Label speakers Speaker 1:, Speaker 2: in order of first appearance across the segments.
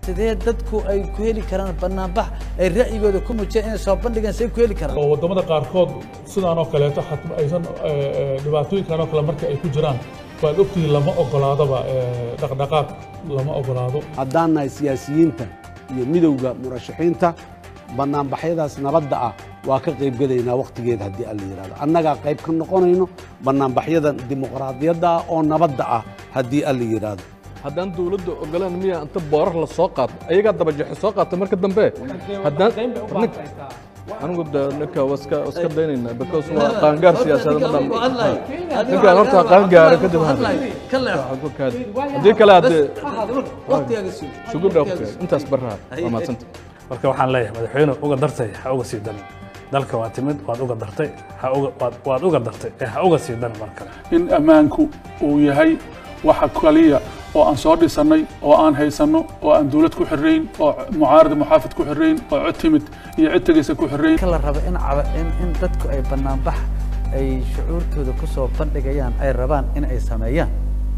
Speaker 1: sidee dadku ay ku heli karaan banaanbax ay ra'yigooda ku muujiyaan inay soo bandhigaan say ku heli karaan
Speaker 2: wadamada qaarkood sidaan oo kaleeto xatma aysan dhibaatooyinkan oo kale marka ay ku jiraan waad ogtihiin lama ogolaadaba dhaqdhaqaaq lama ogolaado
Speaker 3: haddaan nahay siyaasiyiinta iyo midowga murashaxiinta banaanbaxyadaas nabadda ah waa ka qaybgalaynaa waqtigeeda haddii alla yidhahdo annagaa qayb ka noqonayno banaanbaxyadan dimuqraadiyadda ah oo nabadda ah haddii alla yidhaahdo
Speaker 4: haddaan dawladda ogolaan miya inta boorar la soo qaato ayagaa dabajaxi soo qaata marka dambe haddaan anigu ninka waska daynaynaa because waa qaangaar siyaasadeed ninkaan horta qaangaara kadib haddii kale haddee sugudha waqtiga intaas barraa waa maadsanta
Speaker 5: marka waxaan leeyahay madaxweyne uga dartay ha uga sii danin dalka waa timid waad uga dartay waad uga dartay ha uga sii danin mar kale
Speaker 2: in ammaanku uu yahay waxa kaliya oo aan soo dhisannay oo aan haysanno oo aan dawlad ku xirrayn oo mucaarad muxaafid ku xirrayn oo cod timid iyo cid tegaysa ku xirrayn
Speaker 1: la rabo in dadku ay banaanbax ay shucuurtooda ku soo bandhigayaan ay rabaan in ay sameeyaan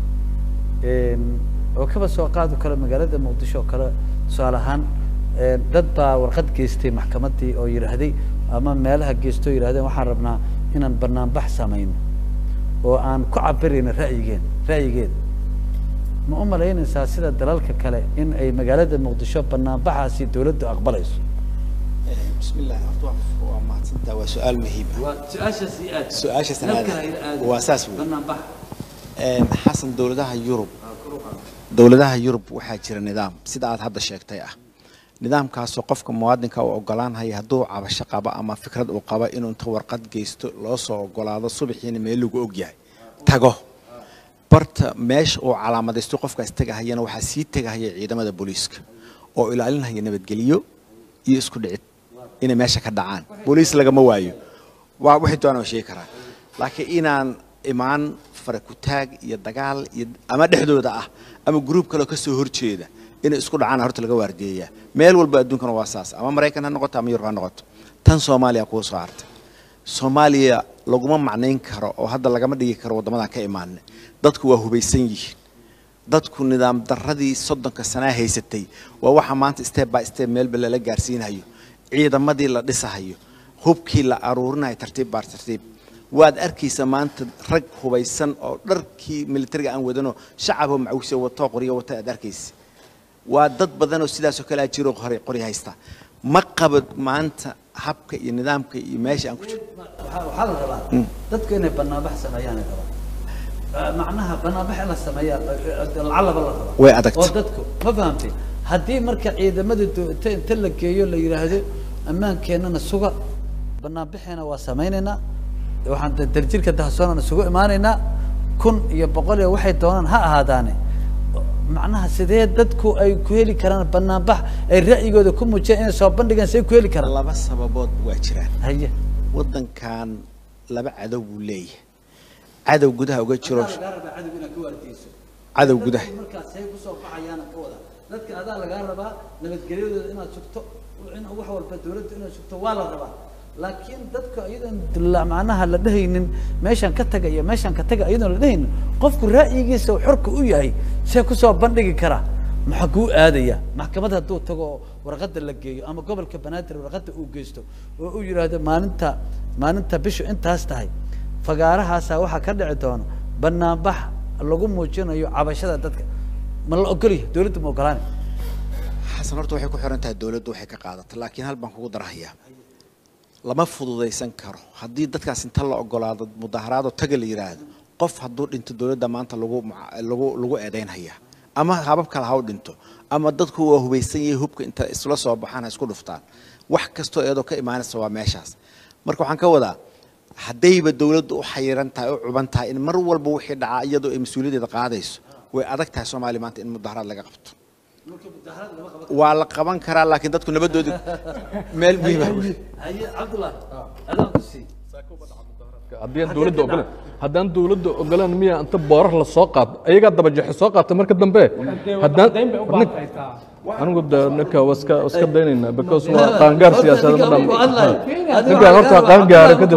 Speaker 1: oo kaba soo qaado kale magaalada muqdisho oo kale tusaale ahaan dad baa warqad geystay maxkamaddii oo yidhaahday ama meelaha geystoo yidhahdeen waxaan rabnaa inaan banaanbax samayno oo aan ku cabirayno ra'yigeeda ma u malaynaysaa sida dalalka kale in ay magaalada muqdisho banaanbaxaasi dawladdu aqbalayso
Speaker 6: بسم الله ما تصدق وسؤال مهيب سؤال واساس حسن دولتها يوروب waxaa jira nidaam sida aad hadda sheegtay ah nidaamkaas oo qofka muwaadinka uu ogolaan hay haduu cabasho qaba ama fikrad uu qaba inuu inta warqad geysto loo soo ogolaado subaxiina meel lagu og yahay tago barta meesha oo calaamadaysto qofkaas tagayana waxa sii tagaya ciidamada booliiska oo ilaalinaya nabadgeliyo iyo isku dhicid inay meesha ka dhacaan booliis lagama waayo waa wixii doonaa sheegi karaa laakiin inaan imaan farakutaag iyo dagaal iyo ama dhexdooda ah ama group kale ka soo horjeeda inay isku dhacaan horta laga waardiyeeyaa meel walba adduunkan waa saas ama Mareykan ha noqoto ama Yurub ha noqoto tan Soomaaliya ku soo hartay Soomaaliya laguma macnayn karo oo hadda lagama dhigi karo wadamada ka imaanay dadku waa hubaysan yihiin dadku nidaam darradii 30 sano haysatay waa waxa maanta step by step meel bal la gaarsiinayo ciidamadii la dhisahayo hubkii la aruurinayo tartiib waad arkaysa maanta rag hubaysan oo dharkii militariga aan wadano shacabka macawsay wato qoriyo wata aad arkaysa waa dad badan oo sidaas oo kala jiro qori haysta ma qabad maanta habka iyo nidaamka iyo meesha aan ku jiro
Speaker 1: waxa la rabaa dadku inay banaanbax sameeyaan macnaha banaanbax la sameeyaa lacalaba la rabaa
Speaker 6: way adagtay
Speaker 1: oo dadku ma fahamtay haddii marka ciidamada inta la geeyo la yiraahdo ammaankeenana suga banaanbaxeena waa sameeynayna waxaan darjirka dahsoonana sugu imaanaynaa 100 iyo 100 waxay doonaan ha ahaadaane macnaha sidee dadku ay ku heli karaan banaanbax ay ra'yigooda ku muujiyaan inay soo bandhigaan say ku heli karaan
Speaker 6: laba sababood waa jiraan haye wadankan laba cadow buu leeyahay cadow gudaha uga jiro cadow gudaha
Speaker 1: markaas ay ku soo baxayaan ka wada dadka adaa laga rabaa nabadgelyadooda inaad sugto in wax walba dawladda inaad sugto waa la rabaa laakiin dadka ayadan macnaha la dhahaynin meeshan ka taga iyo meeshan ka taga ayadan la dhahaynin qofku ra'yigiisa xorka u yahay si ku soo bandhigi kara maxaa ku aadaya maxkamadda hadduu tago warqadda la geeyo ama gobolka banaadir warqadda uu geysto oo uu yiraahdo maalinta bishu intaas tahay fagaarahaas waxa ka dhici doona banaanbax lagu muujinayo cabashada dadka ma la ogolyahay dawladdu ma ogolaan
Speaker 6: xasan horta waxay ku xiran tahay dawladdu waxay ka qaadato laakiin hal baan kugu darahayaa lama fududaysan karo haddii dadkaas inta la ogolaado mudaharaad oo taga la yiraahdo qof hadduu dhinto dawladda maanta lagu eedeynaya ama habab kale ha u dhinto ama dadku waa hubaysan yahay hubka inta isla soo baxaan isku dhuftaan wax kasto iyadoo ka imaanaysa waa meeshaas marka waxaan ka wadaa haddayba dawladdu u xayiran tahay oo cuban tahay in mar walba wixii dhaca iyadoo ay mas'uuliyadda qaadayso way adag tahay Soomaaliya maanta in mudaharaad laga qabto waa la qaban karaa laakiin dadku nabadooda meel muhiim ah
Speaker 1: haye Cabdullah adan ku sii
Speaker 4: haddaan dawladda ogolaan miya inta boorar la soo qaato ayagaa dabajaxi soo qaata marka dambe anigu ninka waska daynaynaa because waa qaangaar siyaasadeed ninkaan horta qaangaara kadib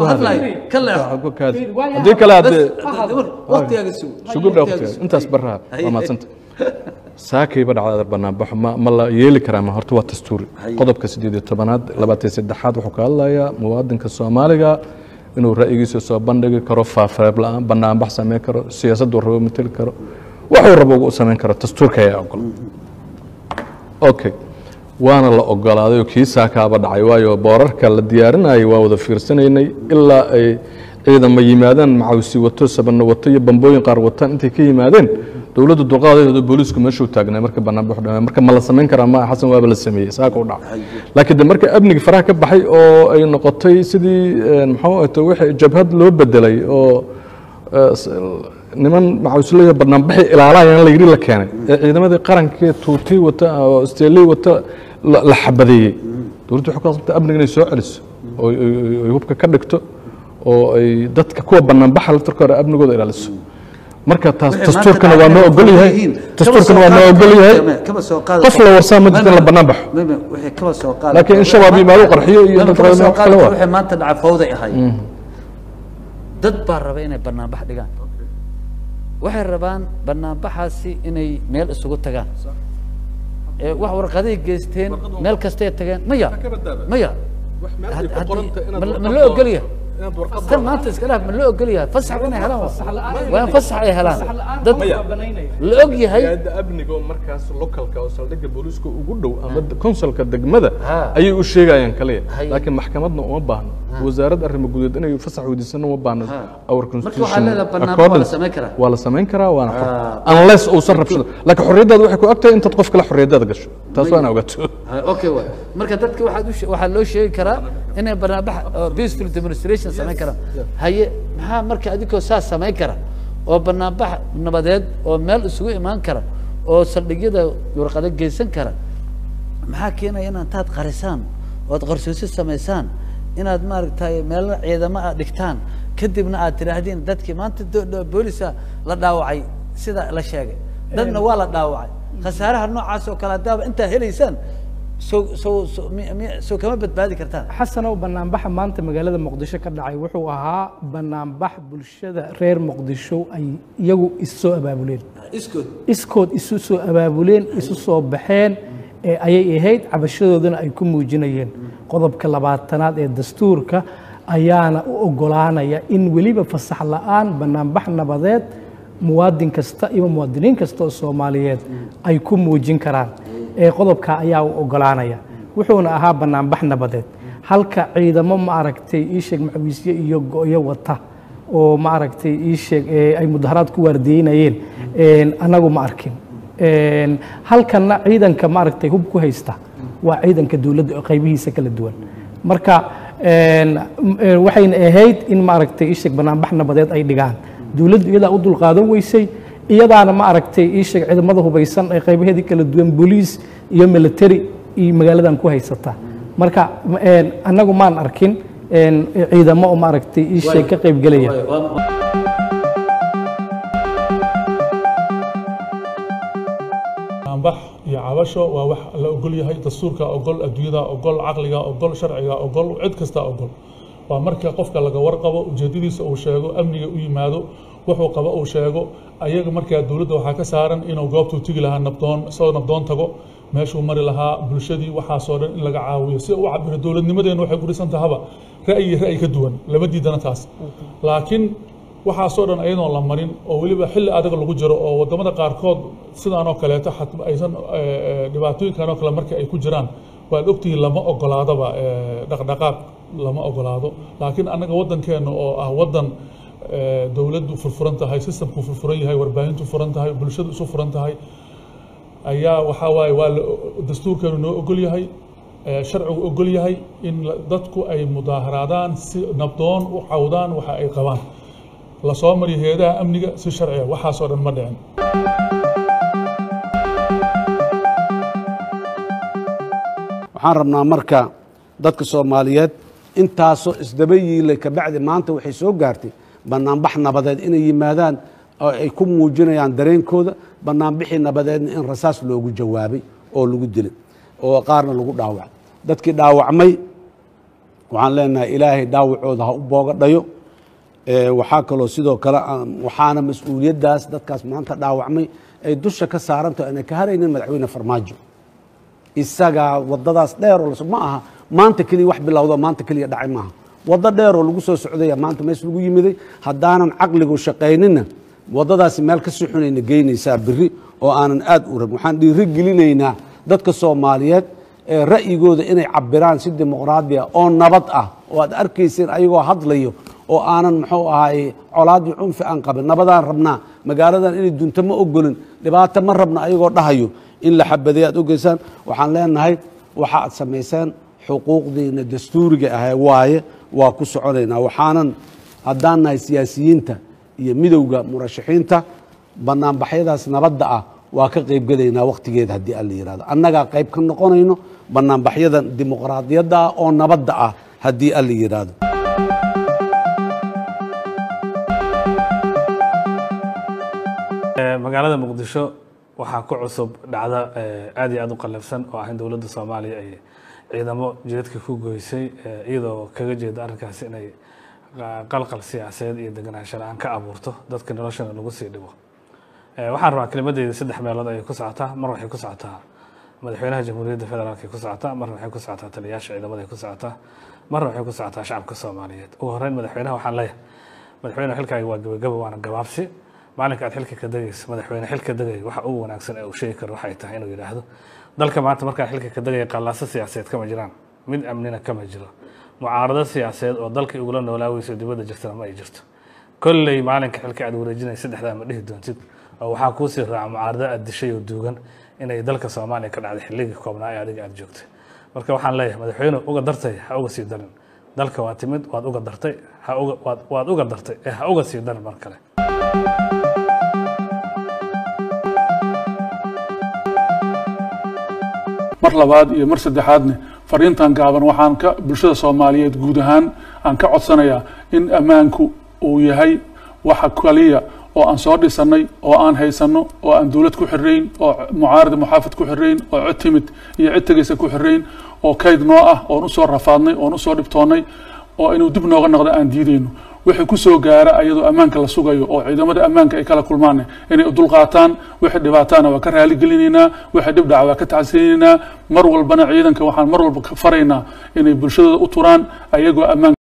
Speaker 4: haddii kale haddee
Speaker 1: waqtiga
Speaker 4: sugudha waqtiga intaas barraa waa maadsanta saakayba dhacda banaanbaxo ma la yeeli karaa ma horta waa dastuuri qodobka 18aad 23aad wuxuu ka hadlayaa muwaadinka Soomaaliga inuu ra'yigiisa soo bandhigi karo faafareeb la'aan banaanbax sameyn karo siyaasaddu rabo matal karo wuxuu rabo uu sameyn karo dastuurka ayaa ogol okay waana la ogolaaday oo kii saakaaba dhacay waayo boorarka la diyaarinayay waa wada fiirsanaynay ilaa ay ciidamo yimaadaan macawsi wato sabana wato iyo bambooyin qaar wataan intay ka yimaadeen dawladdu duqaadeeda booliisku meeshuu taagnay marka banaanbax dhameey marka ma la sameyn karaa ma xasan waaba la sameeyay saaka u dhacay laakiin marka amniga faraha ka baxay oo ay noqotay sidii maxaa ahayd wixii jabhad loo bedelay oo niman macawsileeyo banaanbax ilaalayaan la yiri la keenay ciidamadii qaranka tuuti wata oo isteelay wata la xabadeeyay dawladdu waxa ka qabtay amniga inay soo celiso oo ay hubka ka dhigto oo ay dadka kuwa banaanbaxa la tarkaro amnigooda ilaaliso marka dastuurkana waa noo ogol yahay dastuurkana waa noo ogol yahay qof la warsaa ma jirto la banaanbaxo
Speaker 1: wixii kaba soo qaad
Speaker 4: laakiin in shabaab yimaado qarxiyo iyo
Speaker 1: wixii maanta dhaca fawday ahay dad baa raba inay banaanbax dhigaan waxay rabaan banaanbaxaasi inay meel isugu tagaan wax warqaday geysteen meel kastay tageen maya ma loo ogol yahay tan maanta iska laaf ma loo ogol yahay fasax inay helaan waa fasax ay helaan dad la og yahay
Speaker 4: amniga markaas localka oo saldhigga booliiska ugu dhow ama consulka degmada ayay u sheegayaan kaliya laakiin maxkamadna uma baahno wasaaradda arrimaha gudaha inay fasax weydiisano uma baahno our constitution waa la sameyn karaa waana unless uu san rabshado laakiin xorriyadaada waxay ku agtahay intaad qof kale xorriyadaada gasho taas waana ogaato
Speaker 1: okay waay marka dadka waxaa loo sheegi karaa inay banaanbax peaceful demonstration sameyn karaan haye maxaa marka adigoo saas sameyn kara oo banaanbax nabadeed oo meel isugu imaan kara oo saldhigyada warqado geysan kara maxaa keenaya inaad taad qarisaan ood qarsoosi samaysaan inaad maaragtay meel ciidamo aad dhigtaan kadibna aad tiraahdeen dadkii maanta booliska la dhaawacay sida la sheegay dadna waa la dhaawacay khasaaraha noocaas oo kale hadaaba intaa helaysaan soo kama badbaadi kartaan
Speaker 7: xasanow banaanbaxa maanta magaalada muqdisho ka dhacay wuxuu ahaa banaanbax bulshada reer muqdisho ay iyagu isoo abaabuleen iskood isu soo abaabuleen isu soo baxeen ayay ahayd cabashadoodana ay ku muujinayeen qodobka 20aad ee dastuurka ayaana u ogolaanaya in weliba fasax la'aan banaanbax nabadeed muwaadin kasta iyo muwaadiniin kasta oo Soomaaliyeed ay ku muujin karaan qodobka ayaa u ogolaanaya wuxuuna ahaa banaanbax nabadeed halka ciidamo ma aragtay ii sheeg macawiisyo iyo go'yo wata oo ma aragtay ii sheeg ay mudaharaad ku waardeynayeen anagu ma arkin halkana ciidanka ma aragtay hub ku haysta waa ciidanka dawladda oo qaybihiisa kala duwan marka waxayna ahayd in ma aragtay ii sheeg banaanbax nabadeed ay dhigaan dawladdu iyada u dulqaadan weysay iyadaana ma aragtay ii sheeg ciidamada hubaysan ee qaybaheedii kala duwan booliis iyo military iyo magaaladan ku haysata marka anagu maan arkin ciidamo oo ma aragtay ii sheeg ka qayb galaya
Speaker 2: banaanbax iyo cabasho waa wax la ogol yahay dastuurka ogol adduunyada ogol caqliga ogol sharciga ogol cid kasta ogol waa marka qofka laga warqabo ujeedadiisa uu sheego amniga u yimaado wuxuu qabo uu sheego ayaga markaa dawladda waxaa ka saaran inuu goobtuu tigi lahaa nabdoon isagoo nabdoon tago meeshuu mari lahaa bulshadii waxaasoo dhan in laga caawiyo si uu cabiro dawladnimadeena waxay ku dhisan tahaba ra'yi ka duwan lama diidana taas laakiin waxaasoo dhan ayadoon la marin oo weliba xilli adag lagu jiro oo wadamada qaarkood sidaan oo kaleeto aysan dhibaatooyinkan oo kale marka ay ku jiraan waad ogtihiin lama ogolaadaba dhaqdhaqaaq lama ogolaado laakiin annaga waddankeena oo ah waddan dawladdu furfuran tahay systemku furfuran yahay warbaahintu furan tahay bulshadu isu furan tahay ayaa waxaa waaye waa dastuurkeenu noo ogol yahay sharcigu ogol yahay in dadku ay mudaaharaadaan si nabdoon u cawdaan waxa ay qabaan la soo mariyo heedaha amniga si sharciya waxaasoo dhan ma dhicin
Speaker 3: waxaan rabnaa marka dadka Soomaaliyeed intaasoo isdaba yiilay ka bacdi maanta waxay soo gaartay banaanbax nabadeed inay yimaadaan oo ay ku muujinayaan dareenkooda banaanbixii nabadeedna in rasaas loogu jawaabay oo lagu dilay oo qaarna lagu dhaawacay dadkii dhaawacmay waxaan leenahay ilaahay dhaawacooda ha u booga dhayo waxaa kaloo sidoo kale waxaana mas-uuliyaddaas dadkaas maanta dhaawacmay ay dusha ka saaranto aanay ka haraynin madaxweyne farmaajo isaga wadadaas dheer oo ma aha maanta kaliya wax bilowdo maanta kaliya dhacay maaha waddo dheer oo lagu soo socday maanta mees lagu yimiday haddaanan caqligu shaqaynina waddadaasi meel ka sii xunayna geynaysaa biri oo aanan aad u rabin waxaan dhiiri gelinaynaa dadka Soomaaliyeed ee ra'yigooda inay cabiraan si dimuqraadi ah oo nabad ah oo aad arkayseen ayagoo hadlayo oo aanan muxuu ahaay colaad iyo cunfi aan qabin nabadaan rabnaa magaaladan inay dunto ma ogolin dhibaato ma rabna ayagoo dhahayo in la xabaday aad ogeysaan waxaan leenahay waxa aad samayseen xuquuqdiina dastuuriga ah waaye waa ku soconaynaa waxaanan haddaan nahay siyaasiyiinta iyo midowga murashaxiinta banaanbaxyadaas nabadda ah waa ka qaybgalaynaa waqtigeeda haddii aan la yidhahdo annagaa qayb ka noqonayno banaanbaxyadan dimuqraadiyadda ah oo nabadda ah haddii aan la yidhaahdo
Speaker 5: magaalada muqdisho waxaa ku cusub dhacda aad iyo aad u qalafsan oo ah in dowladda Soomaaliya ay ciidamo jidadka ku goysay iyadoo kaga jeeda arrinkaas inay qalqal siyaasadeed iyo deganaansho la'aan ka abuurto dadka noloshana lagu sii dhibo waxaan rabaa kelimadeeda saddex meelood ay ku socotaa mar waxay ku socotaa madaxweynaha jamhuuriyadda federaalka ay ku socotaa mar waxay ku socotaa taliyayaasha ciidamada ay ku socotaa mar waxay ku socotaa shacabka Soomaaliyeed ugu horreyn madaxweynaha waxaan leeyahay madaxweynaha xilkaaga waa gabagaba waana gabaabsi maalinka aad xilka ka dagayso madaxweyne xilka dagay waxa ugu wanaagsan ee uu sheegi karo waxay tahay inuu yiraahdo dalka maanta markaa xilka ka dagay qallaaso siyaasadeed kama jiraan mid amnina kama jiro mucaarado siyaasadeed oo dalka ugula noolaawayso dibadda jirtana ma ay jirto kolley maalinka xilka aad wareejinayso saddexdaa ma dhihi doontid oo waxaa kuu sii raaca mucaarado aad dishay oo duugan inay dalka Soomaaliya ka dhacday xilligii koobnaa ee adiga aad joogtay marka waxaan leeyahay madaxweyne uga dartay ha uga sii darin dalka waa timid waad uga dartay waad uga dartay ha uga sii darin mar kale
Speaker 2: mar labaad iyo mar saddexaadna fariintan gaaban waxaan ka bulshada Soomaaliyeed guud ahaan aan ka codsanayaa in ammaanku uu yahay waxa kaliya oo aan soo dhisanay oo aan haysano oo aan dawlad ku xirreyn oo mucaarad muxaafid ku xirreyn oo cid timid iyo cid tagaysa ku xirreyn oo kayd noo ah oo u soo rafaadnay oo u soo dhibtoonay oo inuu dib nooga noqdo aan diideyno wixii ku soo gaara ayadoo ammaanka la sugayo oo ciidamada ammaanka ay kala kulmaan inay dul qaataan wixii dhibaatana waa ka raali gelinaynaa wixii dhib dhaca waa ka tacsinaynaa mar walbana ciidanka waxaan mar walba faraynaa inay bulshada u turaan ayagoo ammaan